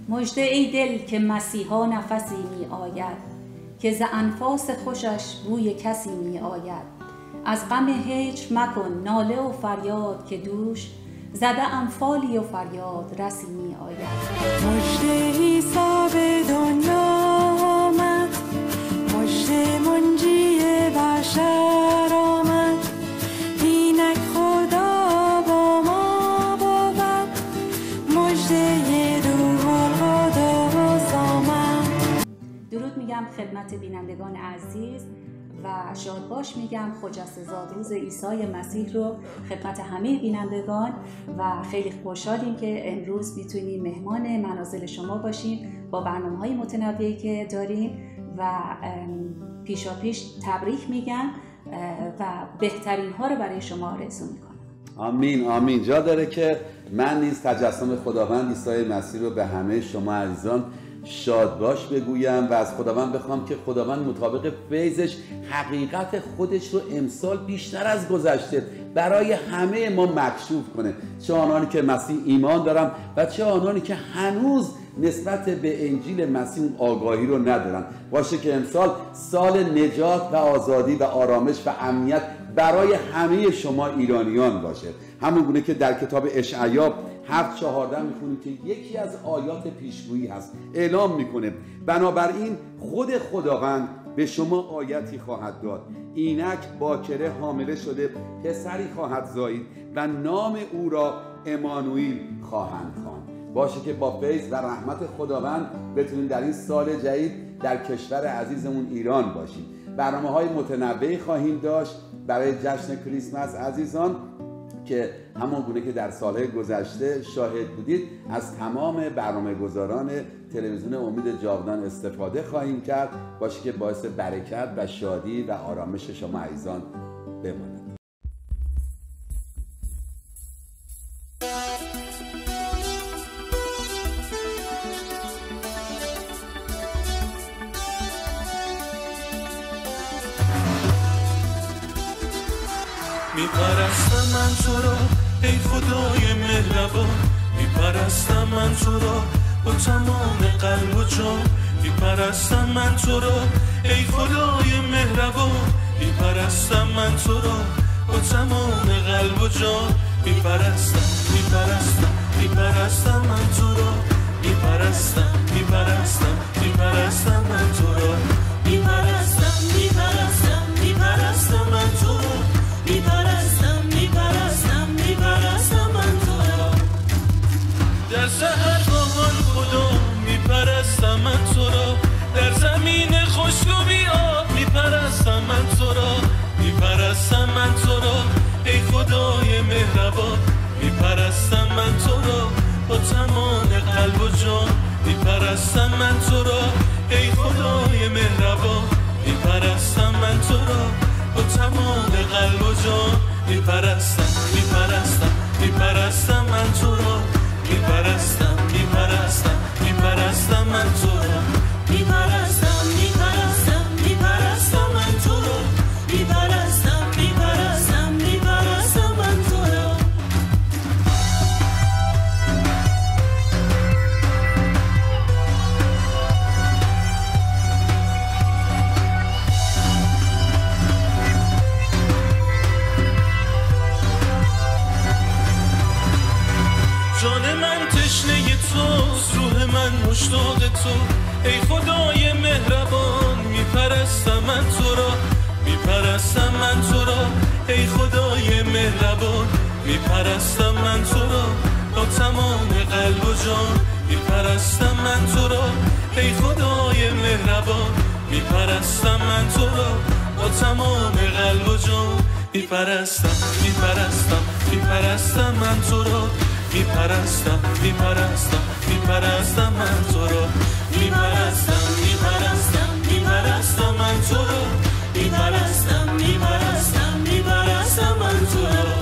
مژده ای دل که مسیحا نفسی می آید، که ز انفاس خوشش بوی کسی می آید. از غم هجر مکن ناله و فریاد، که دوش زده انفالی و فریاد رسی می آید. مژده عیسی به دنیا آمد، مژده منجی بشر آمد، اینک خدا با ما بود، مژده روح القدس آمد. درود میگم خدمت بینندگان عزیز و شادباش میگم خجسته زاد روز عیسی مسیح رو خدمت همه بینندگان و خیلی خوشحالیم که امروز میتونیم مهمان منازل شما باشیم با برنامه‌های متنوعی که داریم و پیشاپیش تبریک میگم و بهترین ها رو برای شما آرزو میکنم. آمین آمین. جا داره که من نیز تجسم خداوند عیسی مسیح رو به همه شما عزیزان شادباش بگویم و از خداوند بخوام که خداوند مطابق فیضش حقیقت خودش رو امسال بیشتر از گذشته برای همه ما مکشوف کنه، چه آنانی که مسیح ایمان دارن و چه آنانی که هنوز نسبت به انجیل مسیح آگاهی رو ندارن. باشه که امسال سال نجات و آزادی و آرامش و امنیت برای همه شما ایرانیان باشه. همون گونه که در کتاب اشعیا 7:14 میخونیم که یکی از آیات پیشگویی هست، اعلام میکنه بنابراین خود خداوند به شما آیتی خواهد داد، اینک باکره حامله شده پسری خواهد زایید و نام او را امانوئیل خواهند خواند. باشه که با فیض و رحمت خداوند بتونیم در این سال جدید در کشور عزیزمون ایران باشیم. برنامه‌های متنوعی خواهیم داشت برای جشن کریسمس عزیزان که همون گونه که در سالهای گذشته شاهد بودید از تمام برنامه‌گذاران تلویزیون امید جاودان استفاده خواهیم کرد. باشه که باعث برکت و شادی و آرامش شما عزیزان بماند. میپرستم من تو را ای خدای مهربان، میپرستم من تو را با تمام قلب و جان، میپرستم من تو را ای خدای مهربان، میپرستم من تو را با تمام قلب و جان، میپرستم میپرستم میپرستم من تو را، میپرستم میپرستم میپرستم من تو را، میپرستم میپرستم میپرستم من تو را، میپرستم میپرستم میپرستم من تو را. در سحر باغان خدا میپرستم من تو را، در زمین خشک و بی آب میپرستم من تو را، میپرستم من تو را ای خدای مهربان، میپرستم من تو را با تمام قلب و جان، میپرستم من تو را ای خدای مهربان، میپرستم من تو را با تمام قلب و جان، میپرستم میپرستم میپرستم من تو را، میپرستم میپرستم میپرستم من تو را، میپرستم میپرستم میپرستم من تو را، میپرستم میپرستم میپرستم من تو را. جان من تشنه توست، روح من مشتاق تو ای خدای مهربان، میپرستم من تو را، میپرستم من تو را ای خدای مهربان، میپرستم من تو را با تمام قلب و جان، میپرستم من تو را ای خدای مهربان، میپرستم من تو را با تمام قلب و جان، میپرستم میپرستم میپرستم من تو را، میپرستم میپرستم میپرستم من تو را، میپرستم میپرستم میپرستم من تو را، میپرستم میپرستم میپرستم من تو را.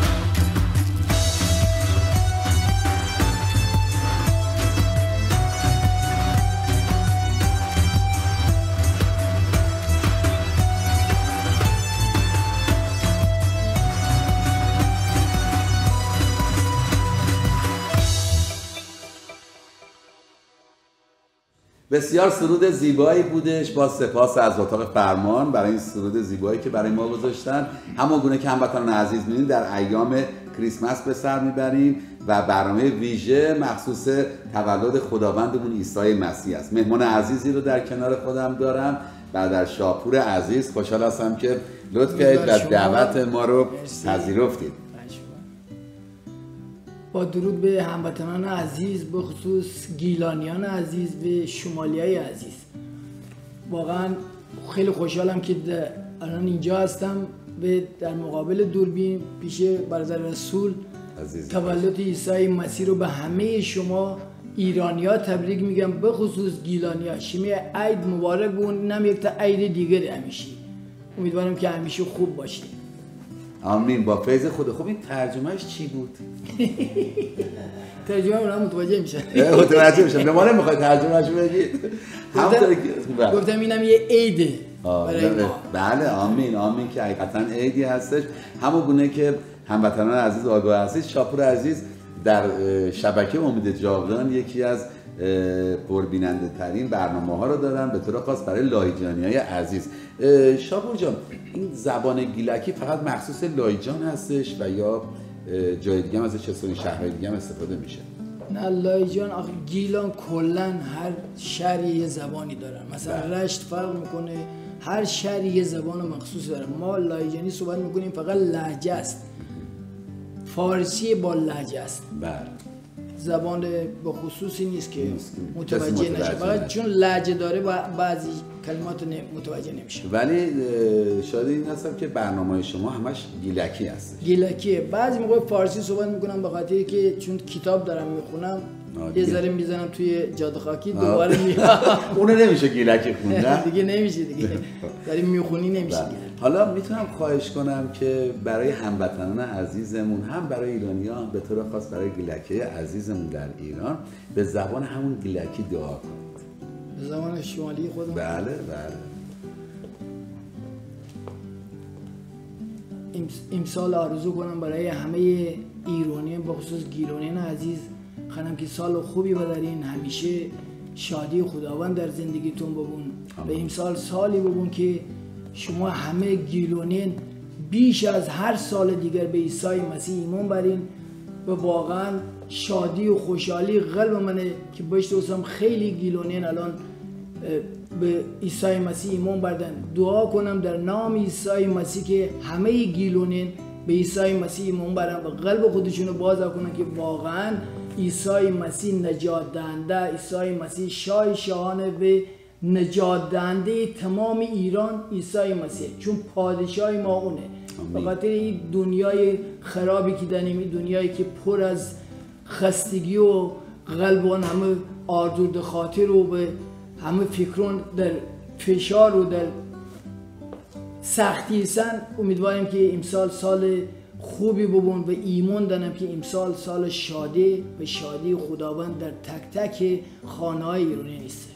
بسیار سرود زیبایی بودش. با سپاس از اتاق فرمان برای این سرود زیبایی که برای ما گذاشتن. همانگونه که هموطنان عزیز می‌بینید در ایام کریسمس به سر میبریم و برنامه ویژه مخصوص تولد خداوندمون عیسی مسیح است. مهمان عزیزی رو در کنار خودم دارم و در شاپور عزیز. خوشحال هستم که لطف کردید و دعوت ما رو پذیرفتید. با درود به هموطنان عزیز، به خصوص گیلانیان عزیز و شمالیای عزیز، واقعا خیلی خوشحالم که الان اینجا هستم و در مقابل دوربین پیش برادر رسول تولد عیسی مسیح رو به همه شما ایرانی‌ها تبریک میگم، به خصوص گیلانی‌ها. شما عید مبارک بون، اینم یک تا عید دیگر همیشه. امیدوارم که همیشه خوب باشید. آمین. با فیض خدا. خب این ترجمهش چی بود؟ ترجمه اونها متوجه میشن. متوجه میشن. به ما نمیخواد ترجمهش بگید. همونطوری که گفتم اینم یه عیده. بله آمین. آمین که حقیقتا عیدی هستش. همون گونه که هموطنان عزیز آگاه هستید، شاپور عزیز در شبکه امید جاودان یکی از پربیننده ترین برنامه ها رو دارن، به طور خاص برای لایجانیای عزیز. شاپور جان، این زبان گیلکی فقط مخصوص لایجان هستش و یا جای دیگه هم ازش چطوری شهرهای دیگه هم استفاده میشه؟ نه لایجان، آخه گیلان کلا هر شهری یه زبانی دارن. مثلا رشت فرق میکنه، هر شهری یه زبان مخصوص داره. ما لایجانی صحبت میکنیم، فقط لهجه است، فارسی با لهجه است. بله. زبان به خصوصی نیست که متوجه نشه، فقط چون لهجه داره بعضی کلمات متوجه نمیشه. ولی شاید این هستم که برنامه شما همش گیلکی هست. گیلکیه. بعضی موقع فارسی صحبت میکنم به خاطر که چون کتاب دارم میخونم یه ذره میزنم توی جاده خاکی، دوباره میاد. اون نمیشه گیلکی خوندن. دیگه نمیشه دیگه. داری میخونی نمیشه. حالا میتونم خواهش کنم که برای هموطنان عزیزمون، هم برای ایرانی‌ها، هم به طور خاص برای گیلکی عزیزمون در ایران، به زبان همون گیلکی دعا کنید. به زبان شمالی خودمون؟ بله بله. امسال آرزو کنم برای همه ایرانیان، به خصوص گیلانیان عزیز، خواهم که سال خوبی بدارین، همیشه شادی خداوند در زندگیتون ببون. به امسال سالی ببون که شما همه گیلانیان بیش از هر سال دیگر به عیسی مسیح ایمان برین و واقعا شادی و خوشحالی قلب منه که بهش دوستم خیلی گیلانیان الان به عیسی مسیح ایمان بردن. دعا کنم در نام عیسی مسیح که همه گیلانیان به عیسی مسیح ایمان برن و قلب خودشونو باز کنن که واقعا عیسی مسیح نجات دهنده، عیسی مسیح شاه شاهانه و نجات دهنده تمام ایران عیسی مسیح، چون پادشاه ما اونه. به خاطر این دنیای خرابی که داریم، این دنیایی که پر از خستگی و قلبان همه آزرده خاطر و به همه فکرون در فشار و در سختی هستن، امیدواریم که امسال سال خوبی ببون و ایمان دارم که امسال سال شادی و شادی خداوند در تک تک خانه های ایرانی نیست.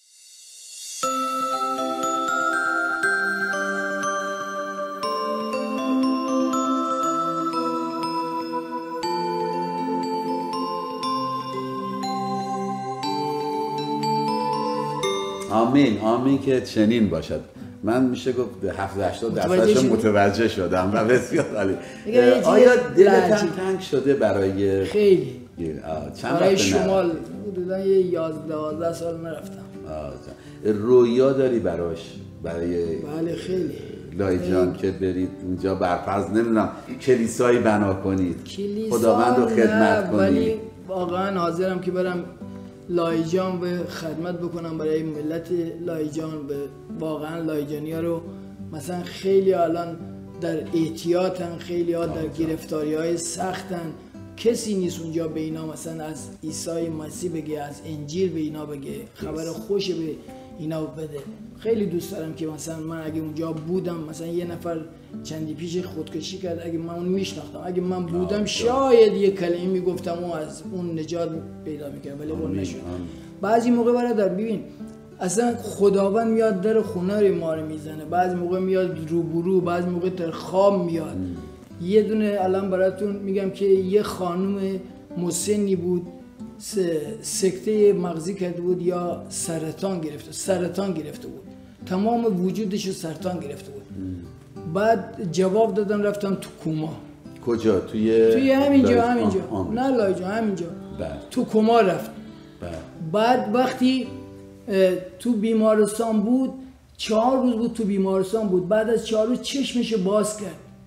آمین. آمین که چنین باشد. من میشه گفت 70-80% متوجه شدم و بسیار عالی. آیا دلتان تنگ شده برای خیلی برای شمال؟ حدودا 11 سال نرفتم. رویا داری براش؟ برای بله خیلی لایجان که برید اونجا برفرض نمیدونم کلیسایی بنا کنید، خداوند رو خدمت کنید؟ ولی واقعا حاضرم که برم لایجان به خدمت بکنم برای ملت لایجان. به واقعا لایجانی ها رو مثلا خیلی الان در احتیاطن، خیلی ها در گرفتاری های سختن، کسی نیست اونجا به اینا مثلا از عیسی مسیح بگه، از انجیل به اینا بگه، خبر خوش به اینا بده. خیلی دوست دارم که مثلا من اگه اونجا بودم، مثلا یه نفر چندی پیش خودکشی کرد، اگه من اون میشناختم، اگه من بودم شاید یه کلمه میگفتم و از اون نجات پیدا میکرد، ولی اون نشد. بعضی موقع برادر ببین اصلا خداوند میاد در خونه رو ما رو میزنه، بعضی موقع میاد روبرو، بعضی موقع در خواب میاد. یه دونه الان براتون میگم که یه خانم مسنی بود سکته مغزی کرده بود یا سرطان گرفته بود، تمام وجودش سرطان گرفته بود. بعد جواب دادم رفتم تو کوما. کجا؟ توی همینجا نه لایجا، همینجا تو کوما رفت. بعد وقتی تو بیمارستان بود 4 روز بود تو بیمارستان بود، بعد از 4 روز چشمش باز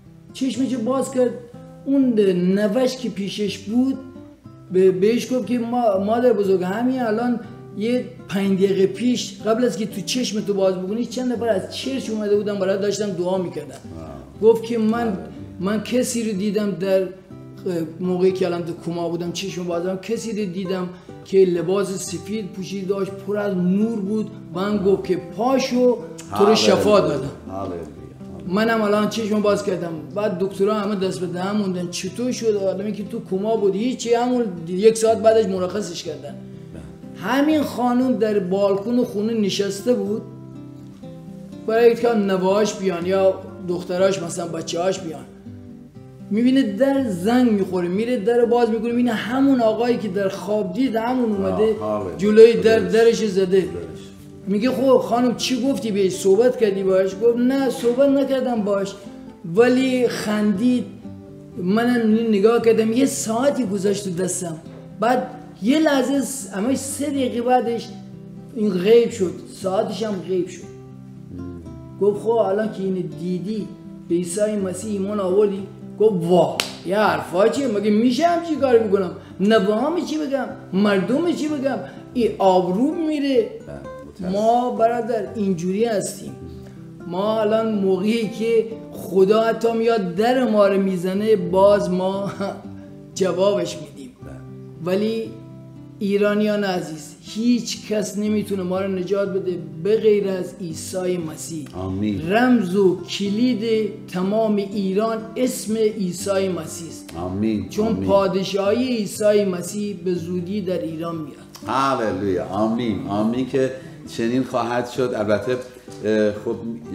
کرد. اون نوش که پیشش بود بهش گفت که مادر بزرگ همین الان یه 5 دقیقه پیش قبل از که تو چشم تو باز بکنی چند نفر از چرچ اومده بودن برای داشتن دعا میکردن. گفت که من کسی رو دیدم در موقعی که الان تو کوما بودم چشم بازم، کسی رو دیدم که لباس سفید پوشیده داشت، پر از نور بود. من گفت که پاشو تو رو شفا دادم. منم الان چشم باز کردم. بعد دکترها همه دست به دهن موندن چطور شد آدمی که تو کوما بود هیچی، همون 1 ساعت بعدش مرخصش کردن. همین خانم در بالکن خونه نشسته بود برای اینکه نوهاش بیان یا دختراش مثلا بچه‌هاش بیان، میبینه در زنگ میخوره، میره در باز میکنه، میبینه همون آقایی که در خواب دید همون اومده جلوی درش زده. میگه خب خانم چی گفتی بهش؟ صحبت کردی باش؟ گفت نه صحبت نکردم باش، ولی خندید. منم نگاه کردم، یه ساعتی گذشت تو دستم. بعد یه لحظه همش 3 دقیقه بعدش این غیب شد، ساعتش هم غیب شد. گفت خب الان که اینو دیدی به عیسی مسیح ایمان آوردی؟ گفت واه یه حرفا چیه؟ مگه میشه همچی کاری بکنم؟ نوهام چی بگم؟ مردم چی بگم؟ این آبرو میره. ما برادر اینجوری هستیم. ما الان موقعی که خدا حتی میاد در ما رو میزنه باز ما جوابش میدیم. ولی ایرانیان عزیز هیچ کس نمیتونه ما رو نجات بده به غیر از عیسی مسیح. آمین. رمز و کلید تمام ایران اسم عیسی مسیح است. آمین. چون پادشاهی عیسی مسیح به زودی در ایران میاد. هللویا. آمین. آمین که چنین خواهد شد. البته خب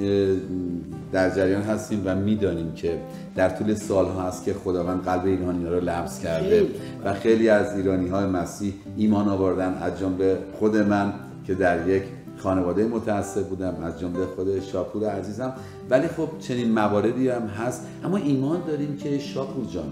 در جریان هستیم و میدانیم که در طول سالها هست که خداوند قلب ایرانی‌ها رو لمس کرده و خیلی از ایرانی‌های مسیح ایمان آوردن، از جمله خود من که در یک خانواده متعصب بودم، از جمله خود شاپور عزیزم. ولی خب چنین مواردی هم هست، اما ایمان داریم که شاپور جان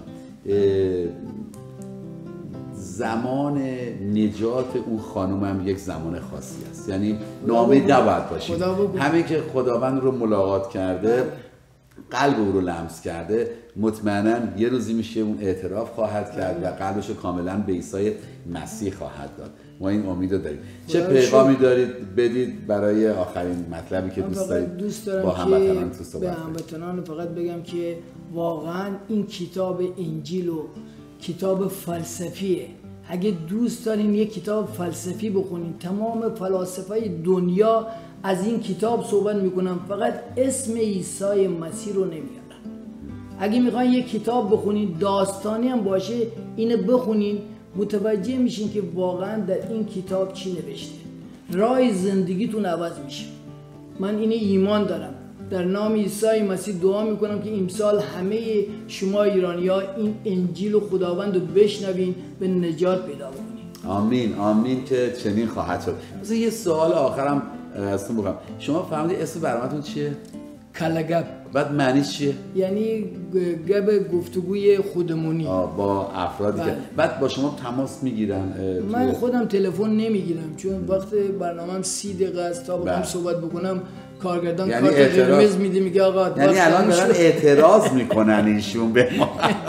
زمان نجات اون خانم هم یک زمان خاصی است، یعنی ناامید نباید باشید. همین که خداوند رو ملاقات کرده، قلب او رو لمس کرده، مطمئنا یه روزی میشه اون اعتراف خواهد کرد و قلبش رو کاملا به عیسی مسیح خواهد داد. ما این امید رو داریم. چه پیغامی دارید بدید برای آخرین مطلبی که دوست دارید با هموطنان تو صحبت کنید؟ به هموطنان فقط بگم که واقعا این کتاب انجیل و کتاب فلسفیه. اگه دوست دارین یک کتاب فلسفی بخونین، تمام فلاسفه دنیا از این کتاب صحبت میکنن، فقط اسم عیسی مسیح رو نمیارن. اگه میخواین یک کتاب بخونین داستانی هم باشه، اینو بخونین متوجه میشین که واقعا در این کتاب چی نوشته. راه زندگیتون عوض میشه. من اینو ایمان دارم. در نام عیسی مسیح دعا میکنم که امسال همه شما ایرانی‌ها این انجیل خداوند رو بشنوین، به نجات پیدا کنین. آمین. آمین که چنین خواهد شد. مثلا یه سوال آخرم ازتون بکنم، شما فهمیدید اسم برنامه‌تون چیه؟ کلگب. بعد معنیش چیه؟ یعنی گپ گفتگوی خودمونی با افرادی که بعد با شما تماس میگیرن. من خودم تلفن نمیگیرم چون وقت برنامه‌ام 30 دقیقه است تا بخوام صحبت بکنم کارگردان یعنی کارت قرمز میده، میگه آقا یعنی الان دارن اعتراض میکنن ایشون به ما.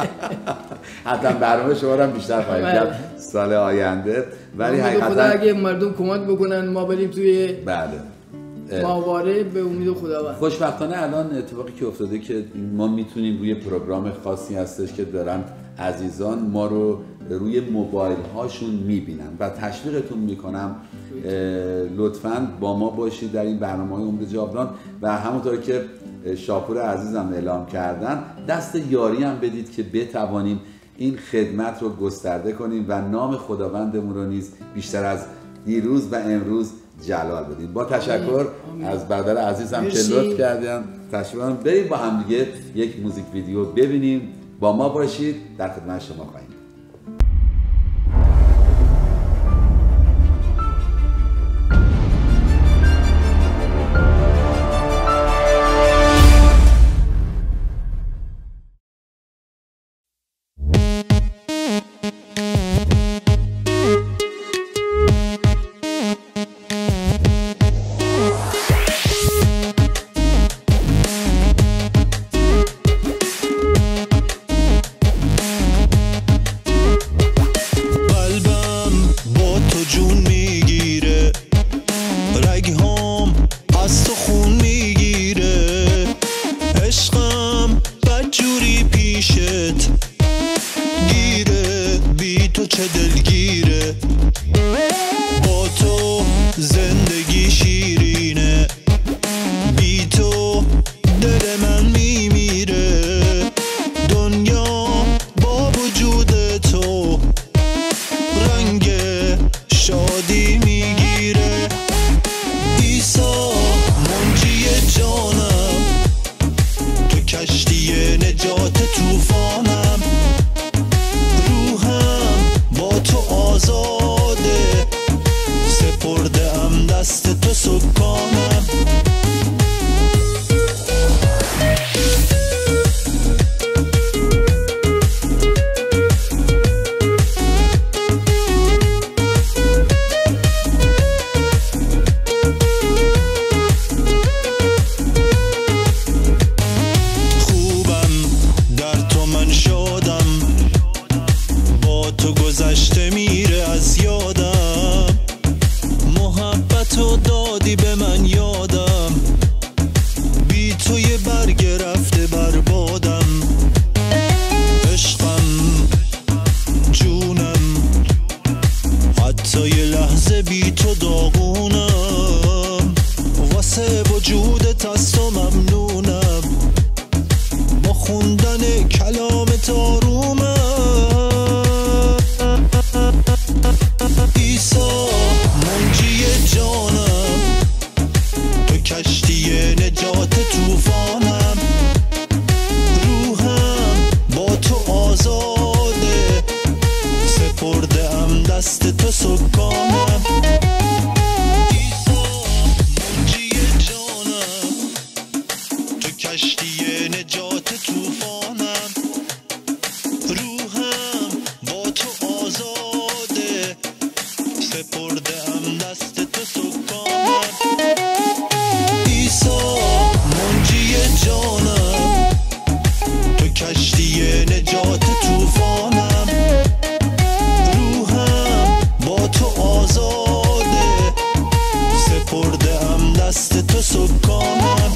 حتما برنامه شما رو هم بیشتر خواهیم کرد سال آینده. ولی حقیقتا اگه مردم کمک بکنن ما بریم توی ماهواره به امید خداوند. خوشبختانه الان اتفاقی که افتاده که ما میتونیم روی پروگرام خاصی هستش که دارن عزیزان ما رو روی موبایل هاشون میبینن و تشویقتون میکنم لطفاً با ما باشید در این برنامه‌های امید جاودان و همونطور که شاپور عزیزم اعلام کردن دست یاری هم بدید که بتوانیم این خدمت رو گسترده کنیم و نام خداوندمون رو نیز بیشتر از دیروز و امروز جلال بدیم. با تشکر از برادر عزیزم که لطف کردن تشکر. بریم با هم دیگه یک موزیک ویدیو ببینیم. با ما باشید، در خدمت شما خواهیم. کشتی نجات طوفانم، روحم با تو آزاده، سپرده ام دست تو سکانم. گذشته میره از یادم، محبتو دادی به من یادم، بی تو یه برگ رفته بربادم. عشقم جونم، حتی یه لحظه بی تو داغونم، واسه وجودت از تو ممنونم، با خوندن کلامت آرومم. ایسا منجی جانم، تو کشتی نجات طوفانم، روحم با تو آزاده، سپرده ام دست تو سکانم. ایسا منجی جانم، تو کشتی نجات طوفانم، روحم با تو آزاده، سپرده ام دست تو سکانم. ایسا منجی جانم، تو کشتی نجات طوفانم، روحم با تو آزاده، سپرده ام دست تو سکانم.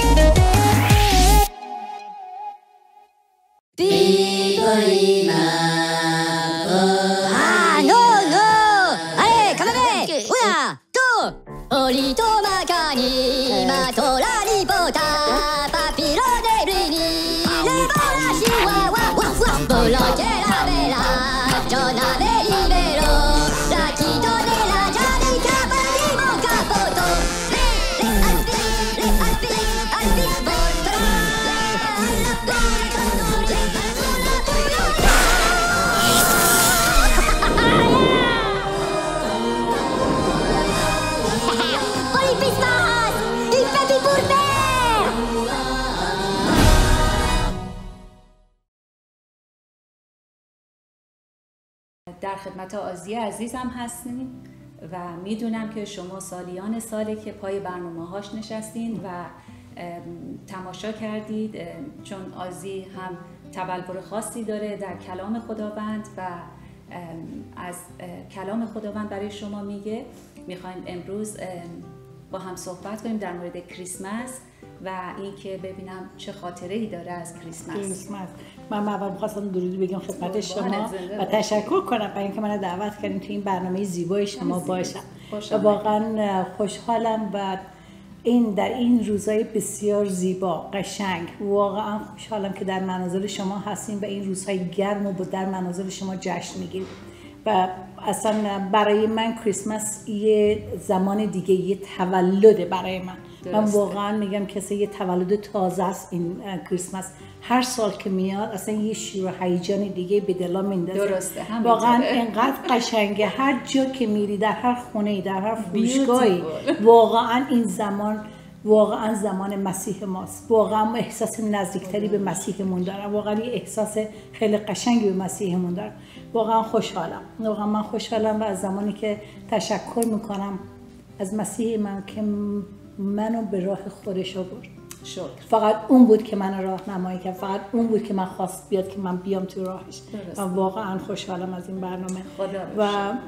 در خدمت آزی عزیزم هستیم و میدونم که شما سالیان ساله که پای برنامه‌هاش نشستین و تماشا کردید، چون آزی هم تبلور خاصی داره در کلام خداوند و از کلام خداوند برای شما میگه. میخوایم امروز با هم صحبت کنیم در مورد کریسمس و اینکه ببینم چه خاطره‌ای داره از کریسمس. من اول می‌خواستم درودی بگم خدمت شما و تشکر کنم برای اینکه منو دعوت کردین تو این برنامه زیبای شما باشم. و واقعا خوشحالم و در این روزهای بسیار زیبا قشنگ واقعا خوشحالم که در منازل شما هستیم و این روزهای گرم و در منازل شما جشن میگیریم. و اصلا برای من کریسمس یه زمان دیگه، یه تولده برای من. من واقعا میگم که یه تولد تازه است این کریسمس. هر سال که میاد اصلا یه شور و هیجان دیگه به دلم میندازه. درسته، واقعا اینقدر قشنگه. هر جا که میری، در هر خونه، در هر فروشگاهی، واقعا این زمان واقعا زمان مسیح ماست. واقعا احساس نزدیکتری به مسیحمون دارم. واقعا یه احساس خیلی قشنگی به مسیحمون دارم. واقعا خوشحالم. واقعا من خوشحالم و از زمانی که تشکر میکنم از مسیح من که منو به راه خودش آورد. شکر. فقط اون بود که من راهنمایی کرد، فقط اون بود که من خواست بیاد که من بیام تو راهش. و واقعا خوشحالم از این برنامه. و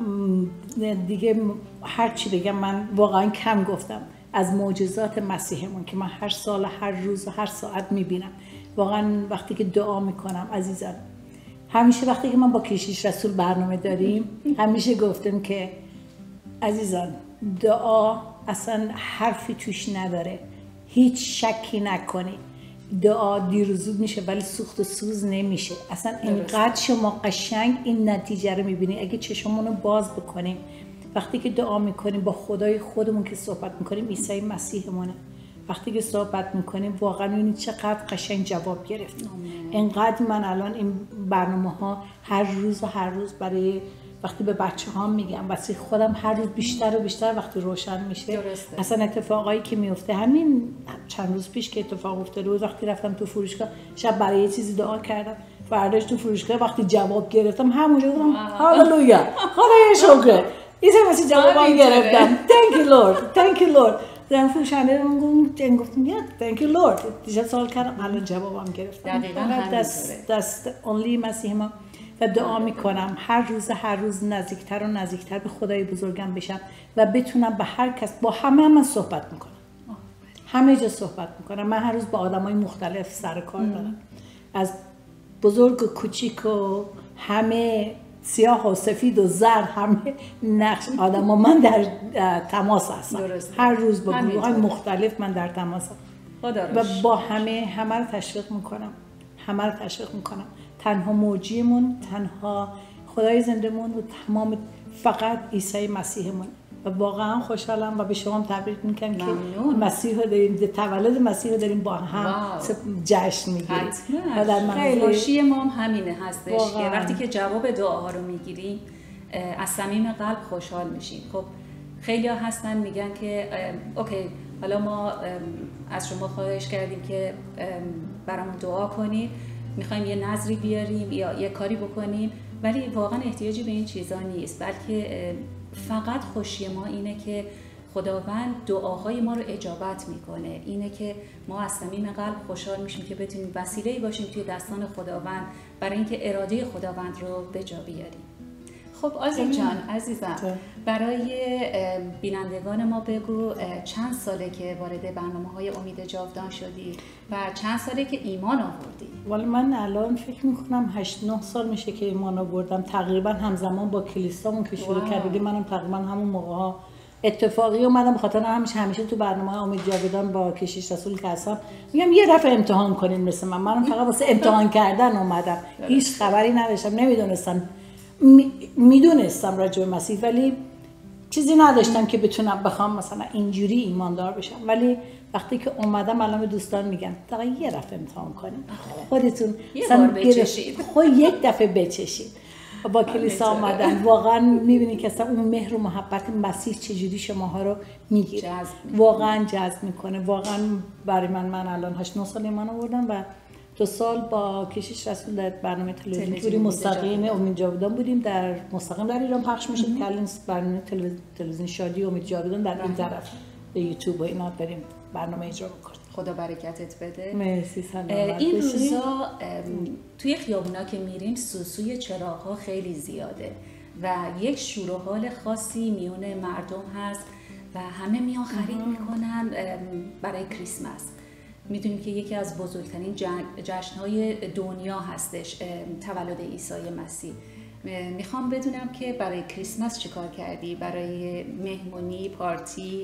دیگه هر چی بگم من واقعا کم گفتم از معجزات مسیحمون که من هر سال، هر روز و هر ساعت میبینم. واقعا وقتی که دعا میکنم عزیزان، همیشه وقتی که من با کشیش رسول برنامه داریم همیشه گفتم که عزیزان دعا اصلا حرفی توش نداره، هیچ شکی نکنی. دعا دیر و زود میشه ولی سوخت و سوز نمیشه. اصلا اینقدر شما قشنگ این نتیجه رو میبینی اگه چشممون رو باز بکنیم. وقتی که دعا میکنیم با خدای خودمون که صحبت میکنیم، عیسی مسیحمونه وقتی که صحبت میکنیم واقعا میبینید چقدر قشنگ جواب گرفتیم. اینقدر من الان این برنامه‌ها هر روز برای وقتی به بچه‌هام میگم واسه خودم هر روز بیشتر و بیشتر وقتی روشن میشه. درسته. اصلا اتفاقایی که میفته همین چند روز پیش که اتفاق افتاد روز وقتی رفتم تو فروشگاه شب برای یه چیزی دعا کردم فرداش تو فروشگاه وقتی جواب گرفتم همونجا گفتم هاللویا خدای شکر این واسه جوابم گرفتم thank you lord در فروشنده من گفتم thank you lord دیگه سوال کردم الان جوابم گرفتم. دقیقاً همینطوره. دست only مسیح ما و دعا میکنم هر روز نزدیکتر و نزدیکتر به خدای بزرگم بشم و بتونم به هر کس با همه من صحبت میکنم. همه جا صحبت میکنم. من هر روز با آدمای مختلف سر کار دارم. از بزرگ و کوچیک و همه سیاه و سفید و زرد همه نقش آدم و من در تماس هستم. هر روز با گروه‌های مختلف من در تماس هستم و با همه رو تشویق میکنم. تنها موجیمون، تنها خدای زندمون و تمام فقط عیسی مسیحمون و واقعا خوشحالم و به شما تبریک میگم که مسیح رو داریم، تولد مسیح رو داریم با هم جشن میگیریم. و در خیلی ما هم همینه هستش که وقتی که جواب دعاها رو میگیریم از صمیم قلب خوشحال میشیم. خب خیلی ها هستن میگن که اوکی حالا ما از شما خواهش کردیم که برامون دعا کنید، میخوایم یه نظری بیاریم یا یه کاری بکنیم، ولی واقعا احتیاجی به این چیزا نیست، بلکه فقط خوشی ما اینه که خداوند دعاهای ما رو اجابت میکنه. اینه که ما از صمیم قلب خوشحال میشیم که بتونیم وسیله‌ای باشیم توی دستان خداوند برای اینکه اراده خداوند رو به جا بیاریم. خب آزیل جان عزیزم برای بینندگان ما بگو چند ساله که وارد برنامه‌های امید جاودان شدی و چند ساله که ایمان آوردی؟ ولی من الان فکر میکنم 8-9 سال میشه که ایمان آوردم، تقریبا همزمان با کلیسامون که شروع کردیم. منم تقریبا همون موقع‌ها اتفاقی اومدم، بخاطر همیشه تو برنامه امید جاودان با کشیش رسول که هستم میگم یه دفعه امتحان کنین مثل منم فقط واسه امتحان کردن اومدم. هیچ خبری نداشتم، نمیدونستم میدونستم راجع به مسیح ولی چیزی نداشتم که بتونم بخوام مثلا اینجوری ایماندار بشم. ولی وقتی که اومدم الان به دوستان میگم تا یه دفعه امتحان کنین، خودتون یک دفعه بچشید. با کلیسا اومدن واقعا میبینید که اصلا اون مهر و محبت مسیح چجوری شماها رو میگیره، واقعا جذب میکنه. واقعا برای من الان 8-9 سال ایمان آوردم و 2 سال با کشیش رسول در برنامه تلویزیونی مستقیم امید جاودان بودیم، در مستقیم در ایران پخش میشه که الان برنامه تلویزیون شادی امید جاودان در این طرف به یوتیوب و اینا داریم برنامه اجرا می‌کنیم. خدا برکتت بده. مرسی. سلامت این روزا توی خیابونا که میریم سوسوی چراغ‌ها خیلی زیاده و یک شور و حال خاصی میون مردم هست و همه میان خرید میکنن برای کریسمس. میدونیم که یکی از بزرگترین جشن‌های دنیا هستش تولد عیسی مسیح. میخوام بدونم که برای کریسمس چیکار کردی؟ برای مهمونی، پارتی،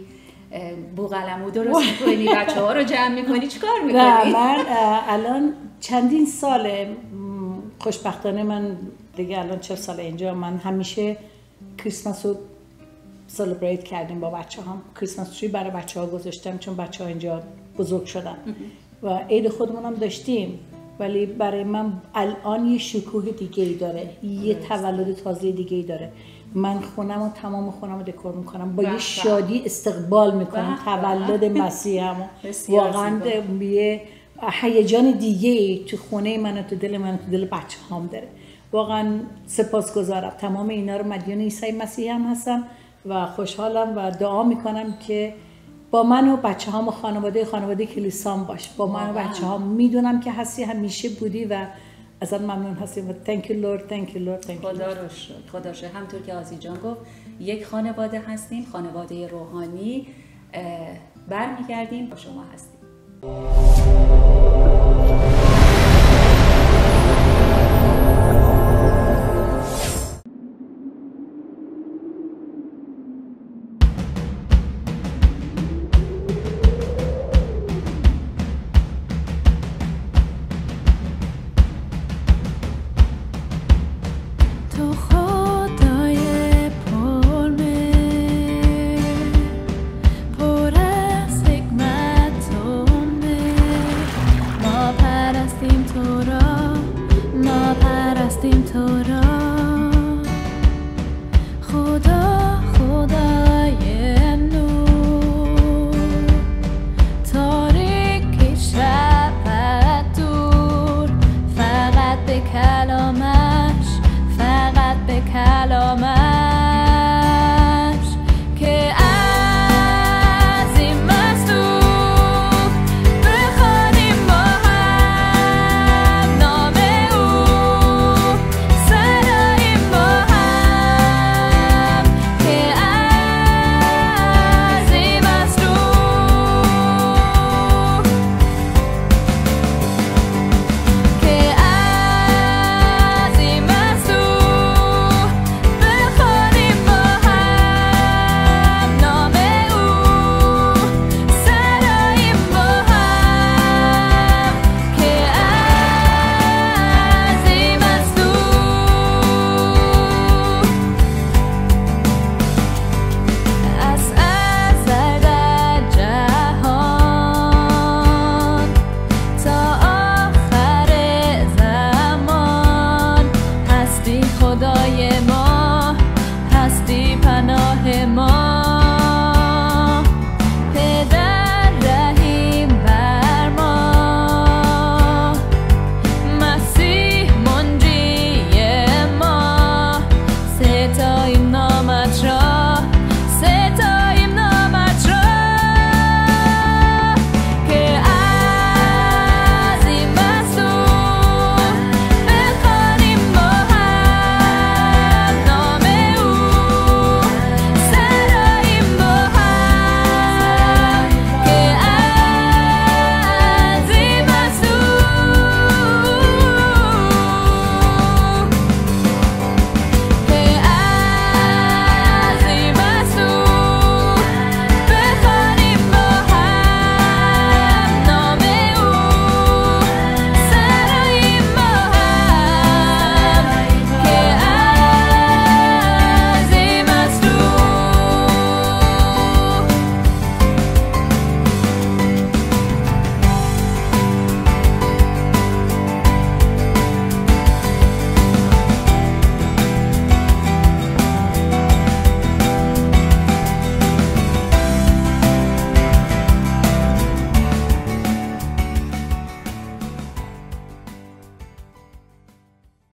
بوقلمو درست میکنی؟ بچه‌ها رو جمع میکنی؟ چیکار میکنی؟ من الان چندین ساله خوشبختانه من دیگه الان 40 سال اینجا، من همیشه کریسمس رو سلبریت کردیم با بچه‌هام. کریسمس تری برای بچه‌ها گذاشتم چون بچه‌ها اینجا بزرگ شدن و عید خودمون هم داشتیم، ولی برای من الان یه شکوه دیگه ای داره، یه تولد تازه دیگه ای داره. من تمام خونم رو دکور میکنم، با یه شادی استقبال میکنم تولد مسیحمو. واقعا یه هیجان دیگه ای تو خونه من، تو دل من، تو دل بچه‌هام داره. واقعا سپاسگزارم. تمام اینا رو مدیون عیسی مسیح هم هستم و خوشحالم و دعا میکنم که با من و بچه‌هام و خانواده کلیسام باش. با من و بچه‌هام میدونم که هستی، همیشه بودی و ازت ممنون هستیم و thank you Lord. خدا شکر. همونطور که آزی جان گفت یک خانواده هستیم، خانواده روحانی. برمیگردیم با شما هستیم. پر از حکمت را ما پرستیم تو را خدا خدای نور تاریکی شب دور فقط به کلام